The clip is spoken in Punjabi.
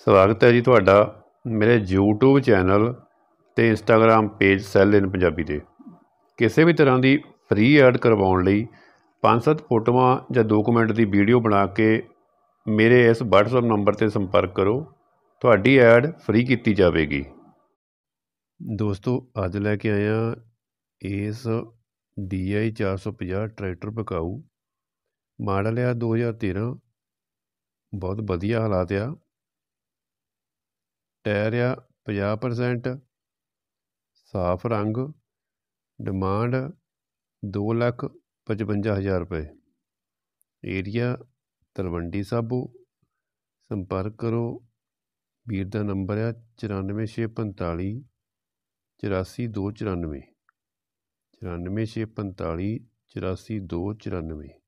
ਸਵਾਗਤ ਹੈ ਜੀ ਤੁਹਾਡਾ ਮੇਰੇ YouTube ਚੈਨਲ ਅਤੇ Instagram page cell in Punjabi 'ਤੇ। ਕਿਸੇ ਵੀ ਤਰ੍ਹਾਂ ਦੀ ਫ੍ਰੀ ਐਡ ਕਰਵਾਉਣ ਲਈ 5-7 ਫੋਟੋਆਂ ਜਾਂ 2 ਮਿੰਟ ਦੀ ਵੀਡੀਓ ਬਣਾ ਕੇ ਮੇਰੇ ਇਸ WhatsApp ਨੰਬਰ 'ਤੇ ਸੰਪਰਕ ਕਰੋ। ਤੁਹਾਡੀ ਐਡ ਫ੍ਰੀ ਕੀਤੀ ਜਾਵੇਗੀ। ਦੋਸਤੋ, ਅੱਜ ਲੈ ਕੇ ਆਏ ਹਾਂ ਇਸ DI 450 ਟਰੈਕਟਰ ਵਿਕਾਊ। ਮਾਡਲ ਆ 2013। ਬਹੁਤ ਵਧੀਆ ਹਾਲਾਤ ਆ। ਟਾਇਰ ਆ 50%। ਸਾਫ ਰੰਗ। ਡਿਮਾਂਡ 2,55,000 ਰੁਪਏ। ਏਰੀਆ ਤਲਵੰਡੀ ਸਾਬੋ। ਸੰਪਰਕ ਕਰੋ। ਵੀਰ ਦਾ ਨੰਬਰ ਆ 94,645 84,294 94,645 84,294।